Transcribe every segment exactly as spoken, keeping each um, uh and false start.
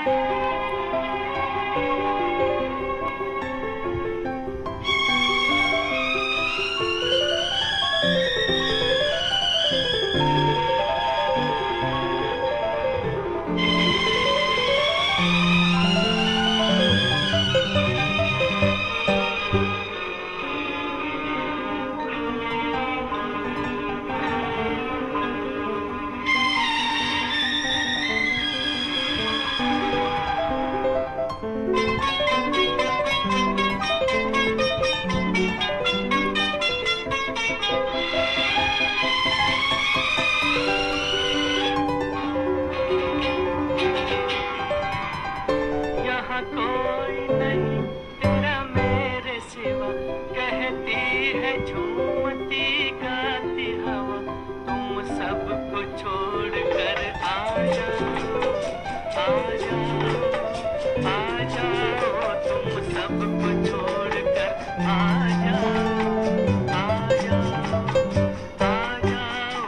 कोई नहीं तेरा मेरे सिवा, कहती है झूमती गाती हवा, तुम सबको छोड़ कर आ जाओ, आ जाओ, आ जाओ, तुम सबको छोड़ कर आ जाओ, आ जाओ, आ जाओ।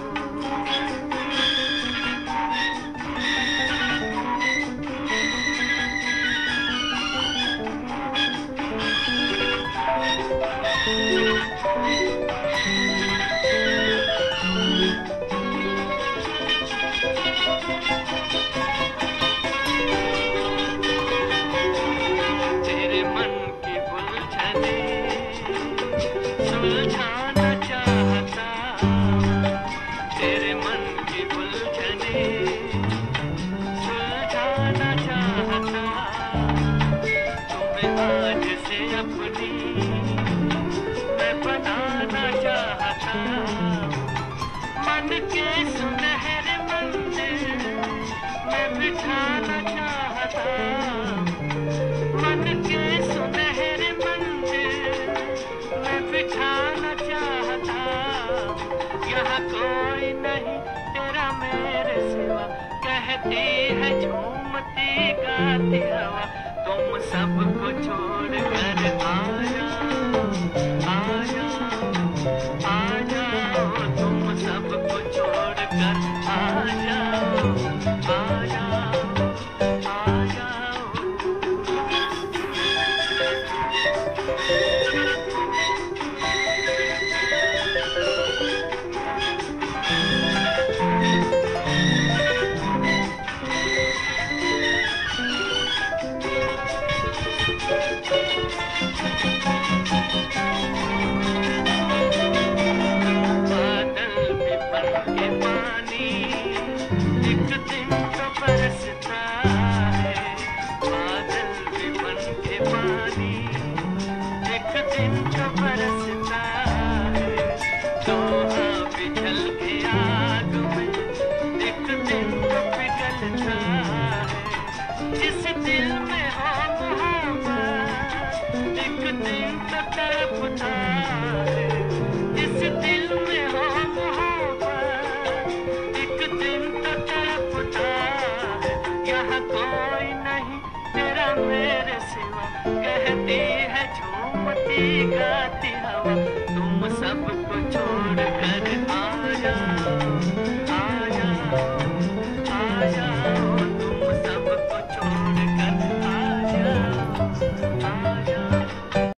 तेरे मन की उलझने सुलझाना चाहता, तेरे मन की उलझने सुलझाना चाहता, तुम्हें आज से अपनी मैं बनाना चाहता, मन के सुनहरे मंदिर मैं बिठाना चाहता, मन के सुनहरे मंदिर मैं बिठाना चाहता, यहाँ कोई नहीं तेरा मेरे सिवा, कहती है झूमती गाती हवा, तुम सबको छोड़ कर आ जाओ, आ जाओ, आ जाओ, तुम सबको छोड़ कर आ जाओ, आ जाओ, आ जाओ। जिस दिल में हो मोहब्बत एक दिन तो तड़पता है, जिस दिल में हो मोहब्बत एक दिन तो तड़पता है, यहाँ कोई नहीं तेरा मेरे सिवा, कहती है झूमती गाती